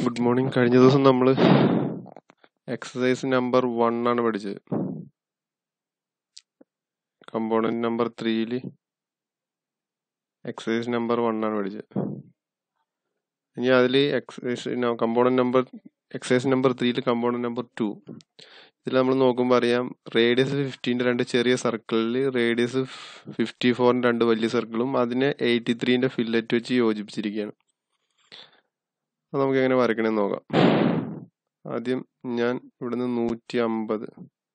Good morning. കഴിഞ്ഞ ദിവസം നമ്മൾ എക്സസൈസ് നമ്പർ 1 ആണ് പഠിച്ചത്. കമ്പോണന്റ് നമ്പർ 3 എക്സസൈസ് നമ്പർ 1 ആണ് പഠിച്ചത്. ഇനി അതിൽ എക്സസൈസ് നമ്പർ 3 കമ്പോണന്റ് നമ്പർ 2 ഇതിൽ നമ്മൾ നോക്കുമ്പോൾ അറിയാം, റേഡിയസ് 15 രണ്ട് ചെറിയ സർക്കിളിൽ റേഡിയസ് 54 രണ്ട് വലിയ സർക്കിളും അതിനെ 83 ഫില്ലറ്റ് വെച്ച് യോജിപ്പിച്ചിരിക്കുകയാണ്. അത് നമുക്ക് എങ്ങനെ വരയ്ക്കണമെന്ന് നോക്കാം. ആദ്യം ഞാൻ ഇവിടുന്ന് 150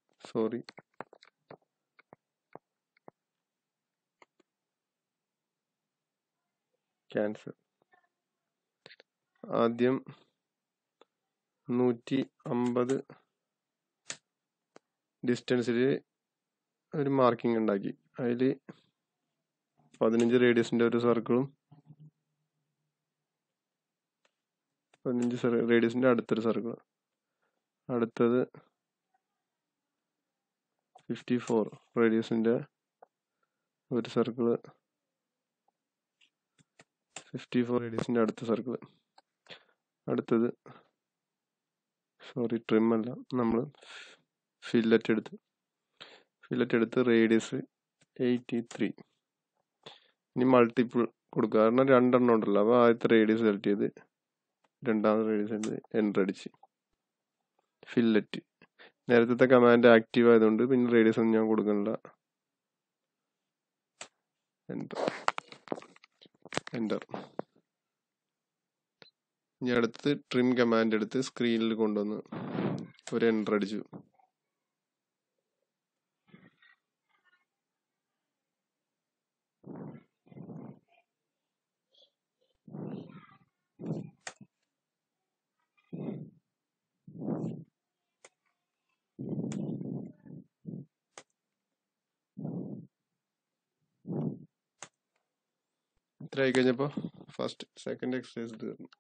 ക്യാൻസൽ. ആദ്യം 150 ഡിസ്റ്റൻസിൽ ഒരു മാർക്കിംഗ് ഉണ്ടാക്കി. അതിൽ 15 റേഡിയസിന്റെ ഒരു സർക്കിളും 15 റേഡിയസിന്റെ അടുത്തൊരു സർക്കിൾ, അടുത്തത് 54 റേഡിയസിന്റെ ഒരു സർക്കിള്, 54 റേഡിയസിന്റെ അടുത്ത സർക്കിൾ, അടുത്തത് ട്രിം അല്ല, നമ്മൾ ഫില്ലറ്റ് എടുത്ത് റേഡിയസ് 83. ഇനി മൾട്ടിപ്പിൾ കൊടുക്കുക, കാരണം 2 ഉണ്ടല്ലോ. അപ്പോൾ ആദ്യത്തെ റേഡിയസ് സെലക്ട് ചെയ്ത് രണ്ടാമത്തെ റേഡിയസ് എൻ്റർ അടിച്ച് ഫില്ലറ്റ്. നേരത്തെ കമാൻഡ് ആക്റ്റീവ് ആയതുകൊണ്ട് പിന്നെ റേഡിയസ് ഒന്നും ഞാൻ കൊടുക്കണില്ല. എൻ്റർ. ഇനി അടുത്ത് ട്രിം കമാൻഡ് എടുത്ത് സ്ക്രീനിൽ കൊണ്ടുവന്ന് ഒരു എൻ്റർ അടിച്ചു. ഇത്ര ആയി കഴിഞ്ഞപ്പോൾ സെക്കൻഡ് എക്സസൈസ് തീർന്നു.